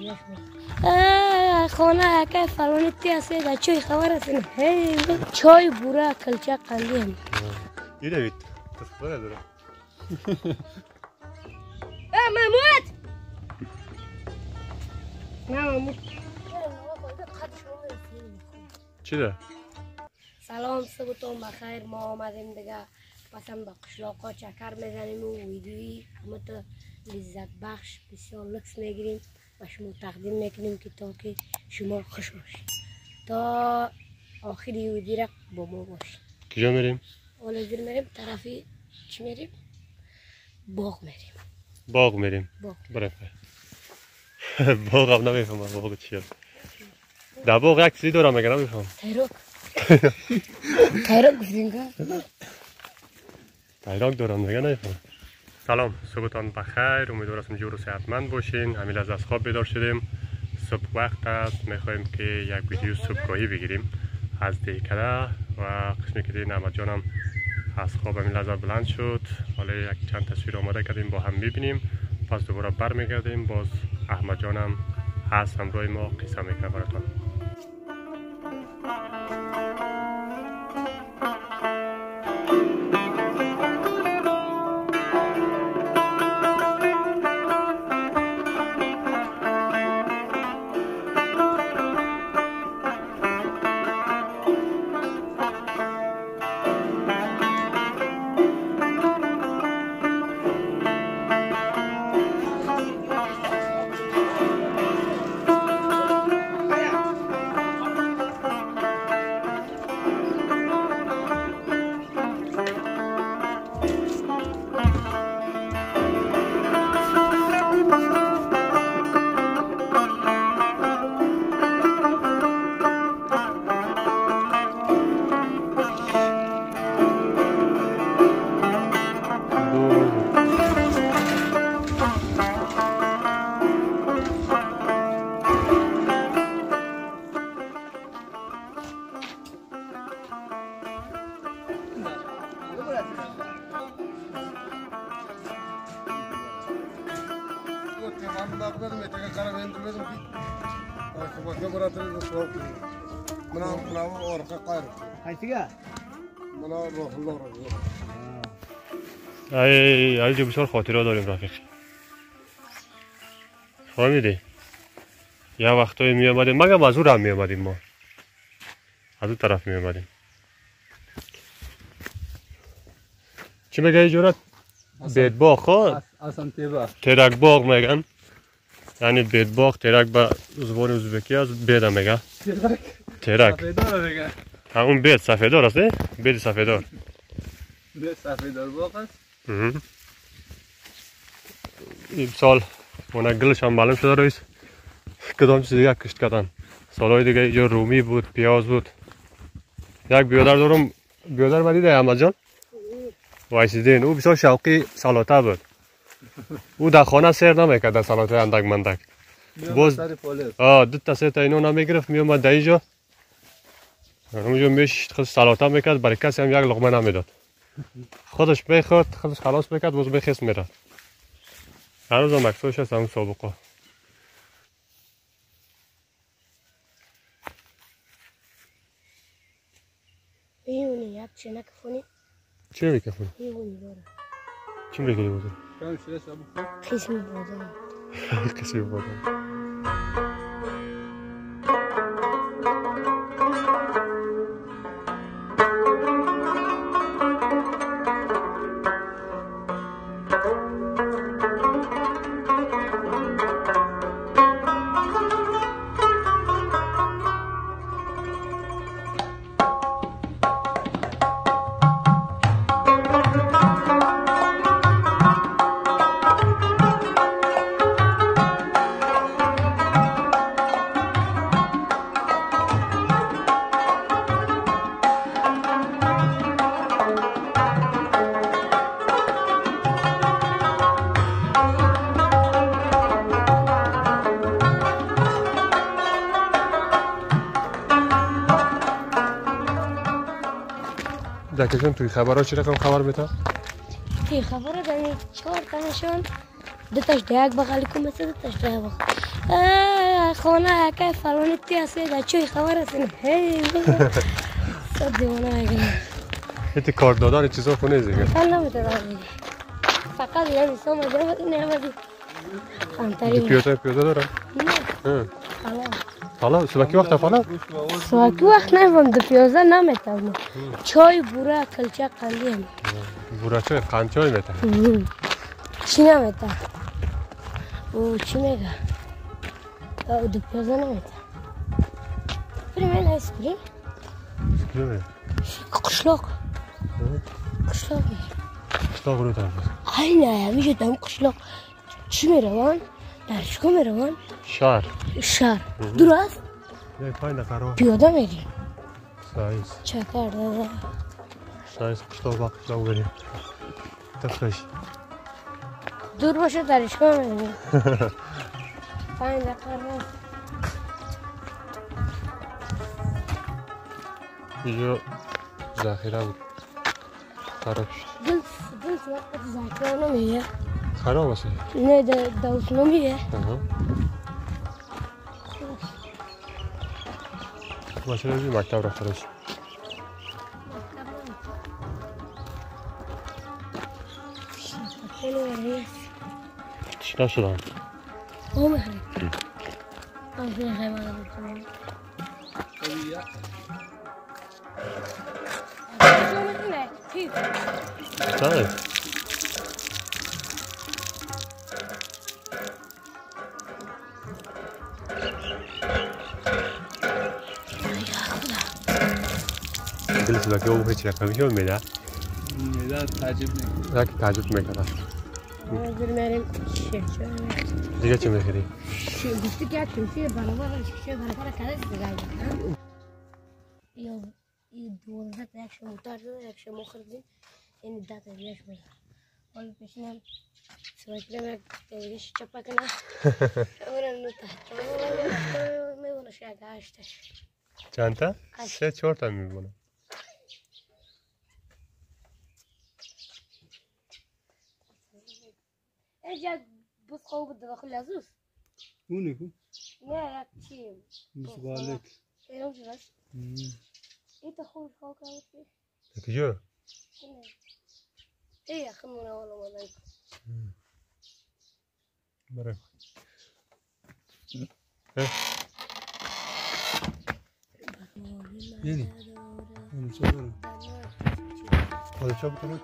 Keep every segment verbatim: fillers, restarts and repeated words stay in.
خانه که فلانی تی هستی در چای خبر هستین چای بوره کلچه قندی هم اینه بید تصفیه نداره محمود محمود چی ده؟ سلام صبحتون بخیر ما آمدیم دیگه پسند به قشلاقا چکر میزنیم و ویدیویی همه تو لذت بخش بسیار لکس میگیریم و شما تقدیم میکنیم که تا که شما خوش باشید تا آخری ویدیو را با ما باشید. کجا میریم؟ اولازیر میریم طرفی چی میریم؟ باغ میریم. باغ میریم؟ باغ برای باغ هم نمیفهمم باغ چیه در باغ یک چیزی دارم مگه نمیفهم تیراک تیراک گفتیم که تیراک دارم مگه نمیفهم. سلام صبحتان بخیر امیدوار هستم جور و صحتمند باشین. همین از از خواب بیدار شدیم صبح وقت است میخوایم که یک ویدیو صبحگاهی بگیریم از دیکده و قسمی که دیدین احمد جانم از خواب همین لحظه بلند شد حالا یک چند تصویر آماده کردیم با هم ببینیم پس دوباره برمیگردیم باز احمد جانم هست همراه ما قصه میکنه براتون. ای ای جو بسیار خاطره داریم رفیق فهمیدی یه وقتایی می آمدیم مگه از اون هم می آمدیم ما از اون طرف می آمدیم چی میگه ایجورت بیدباغ خواه ترک باغ میگن یعنی بیدباغ ترک به زبان ازبکی از بیده میگه ترک سفیدار اون بید سفیدار است نه؟ بید سفیدار بید سفیدار باغ است این سال اون گلش هم معلوم شده رویست کدام چیز دیگه کشت کردن سالهای دیگه اینجا رومی بود پیاز بود یک بیادر دارم بیادر ما دیده احمد جان وایسیدین او بسیار شوقی سلاته بود او در خانه سیر نمیکرد در سلاته اندک مندک باز آه دو تا سه تا اینو نمیگرفت میومد در اینجا اونجا میش خود سلاته میکرد برای کسی هم یک لقمه نمیداد خودش میخورد خودش خلاص میکرد باز میخیست میرد هنوز هم عکساش هست همون سابقه ایونی یک چه نکفونی چی میکفونی؟ ایونی داره چی میکنی بودن؟ قسمی بودن قسمی بودن دکتون توی خبرها چی رقم خبر میتن؟ توی خبرها دنی چهار تنشون دو تاش دیگ بغلی کن مثل دو تاش دیگ بغل که خانه که فلانی تی هستی بچه خبر هستین هی صد دیوانه اگه ایتی کار دادن چیزا خونه دیگه فل نمیتونه دیگه فقط یه نیستم از نمدی نمدی دی خانتری پیاده پیاده دارم نه حالا حالا سبکی وقت حالا سواکی وقت نمیم دو پیازه نمیتونم چای بوره کلچه قندی هم بورا چای قند چای میتن چی نمیتونم او چی میگه دو پیازه نمیتونم بریم این ایس بریم قشلاق قشلاق قشلاق رو طرف اینه میشه دم قشلاق چی میروان؟ درشگاه میروان؟ شهر شهر دور است؟ یک پنج دقیقه رو پیاده میریم سایز چکر داده سایز قشلاق با قشلاق بریم تفرش دور باشه درشگاه میریم پنج دقیقه رو اینجا ذخیره بود خراب شد دل دل وقت زکر نمیه خراب است نه دوست نمیه ماشین از این مکتب رفته راشد چی نشدن او میخوایی او میخوایی مادم میکنم چه؟ دل سبکی او هیچ رقمی هم میده میده تعجب میکنه رکی تعجب میکنه دور میریم شیرچه دیگه چی میخوری؟ شیر گفتی که کلفی برابر شیشه برابر کده دیگه یا این دوازده تا یک شما تر داده یک شما خردیم این ده تا دیگهش بزن حالا پیشنم سوال کنم یک دیگهش چپا کنم اونم نو تا میبونش یک هشتش چند تا؟ سه چهار تا میبونه اینجا بس خواب بود داخل ازوز اونه کو نه یک چی مزبالک اینم جواز این تا خوب خواب کرد کجا؟ ای اخمونه والا مادن برای یعنی اونه چه دارم حالا چه بکنم؟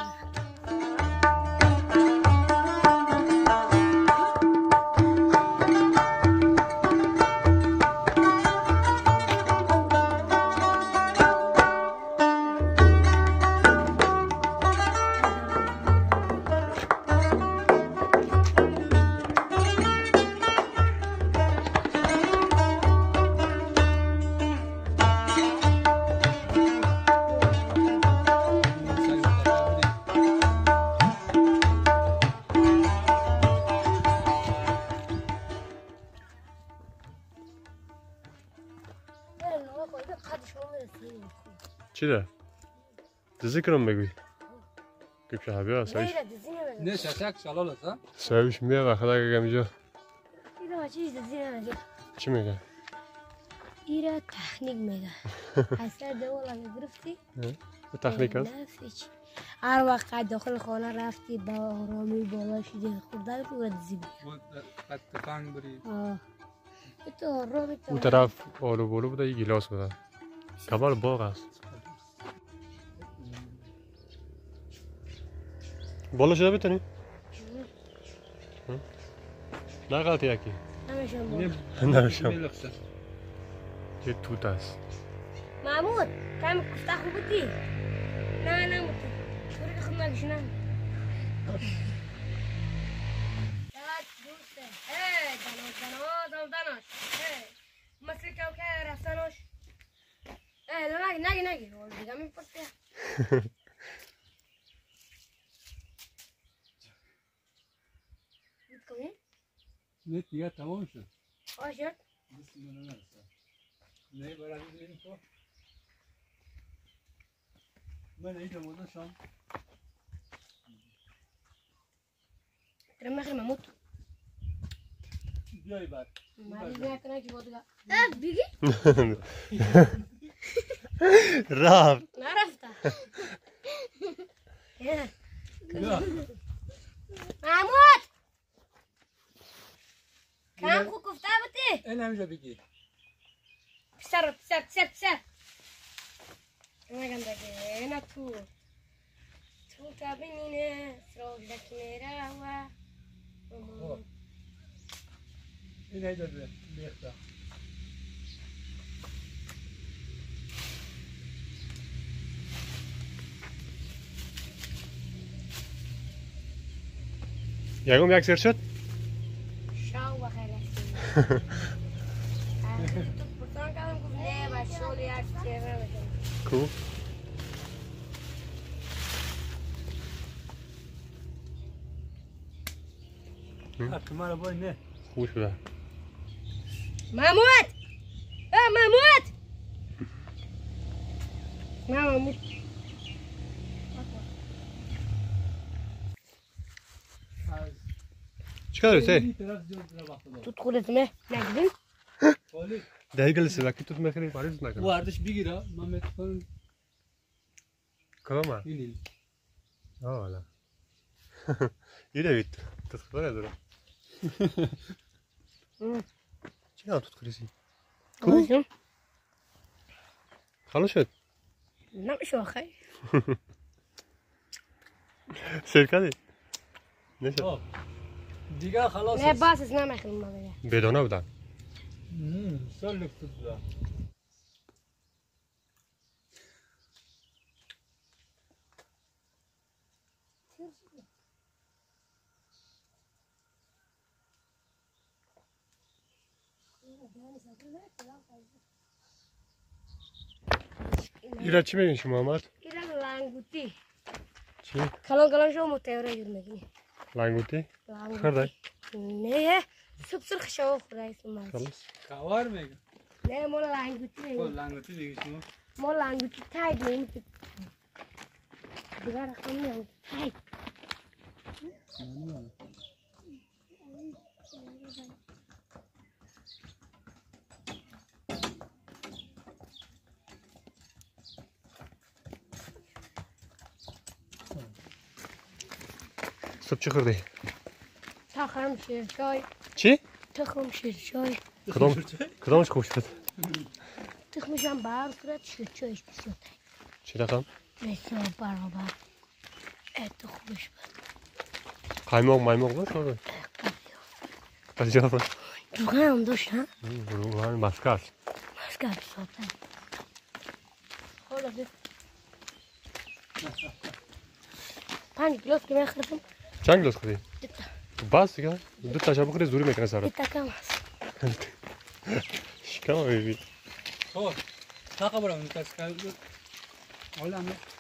چی ده؟ دیزی کنم بگوی که چه بیا سایش نه ششک شلال است ها سایش میه و خدا که اینجا اینا چیز دیزی نمیگه چی میگه؟ ایرا تکنیک میگه اصلا دوال اگه گرفتی تکنیک است؟ هر وقت داخل خانه رفتی با آرامی بالا شدی خورده تو دیزی میگه قد تفنگ بری تو رو اون طرف آلو بولو بوده یه گیلاس بوده کمال باغ است بالا شده بتونی؟ نه غلطی یکی نمیشم بالا نمیشم یه توت است محمود کمی کفته خوب بودی؟ نه نه بودی توری خود نگشنم داد دوسته ای داناش داناش داناش ای مثل که که رفتناش ای نگی نگی نگی دیگه میپرسه کنی؟ نه دیگه تمام شد آشد؟ بسم الله نرسه نه برای این تو من اینجا موضوع شام ترى ما خير محمود بیای بعد مریض نکنه که بودگاه اه بگی رفت نرفته بیا محمود کم خو گفته بودی این همینجا بگی پسر پسر پسر پسر نگم دیگه اینا تو تو تا بینینه سراغ دکنه و این هیدا بیا بیختا یکم یک سر شد شاو بخیر تو پرسان کردم گفت نه باید شغل یک چهره بکنم کو احتمال بای نه خوش بوده محمود اه محمود نه محمود چیکار داری این طرف زیاد در وقت دار تو خودتمه نگیدیم خالی دقیقه سلکی تو میخری پاریز او نکنه اردش بگیره من میتونم کدام اینی آه والا ایره بیت تدخل نداره چی نام تدخلیسی خودتم خلاص شد نمیشه آخه سرکه دی نشد خب دیگه خلاص نه باز از نمیخونم ما بگه بدانه بودن سال لکت بوده ایره چی میگین شما محمد؟ ایران لنگوتی چی؟ کلان کلان شو متوره جور میگی لنگوتی؟ لنگوتی خرده؟ نه سب سرخ شو خدای سمال خلاص کوار میگه نه مال لنگوتی خب میگی لنگوتی دیگه شما مال لنگوتی تاید میگی دیگه رقم میگم تاید صبح چی خوردی؟ تخم شیر چای چی؟ تخم شیر چای کدام کدامش خوش بود؟ تخمش هم بر صورت شیر چایش بسیار چی رقم؟ بسیار برابر ات خوبش بود قایماق مایماق بود شده؟ قضیه بود؟ روغن هم داشت ها؟ روغن مسکه است مسکه بسیار خدا بس پنج گلاس که من خردم چند گلاس خوردی؟ دیتا بس دیگه دو تا شب بخوری زوری میکنه سرت دیتا کم هست شکم میبین خب تا خبرم نتاس کرد حالا